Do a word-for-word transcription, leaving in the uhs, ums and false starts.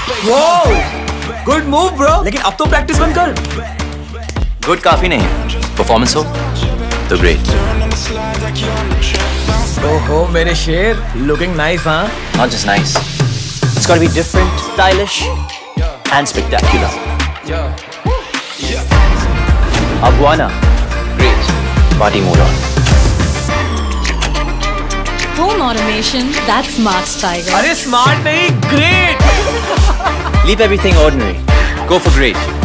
Good move bro, लेकिन अब तो प्रैक्टिस बंद कर। गुड काफी नहीं, परफॉर्मेंस हो तो ग्रेट। ओहो मेरे शेर, लुकिंग नाइस हाँ? Not just nice, it's got to be different, stylish and spectacular. Aguana, great, party mode on. Home automation, that's smart, Tiger. अरे स्मार्ट नहीं, great. Leave everything ordinary, go for great.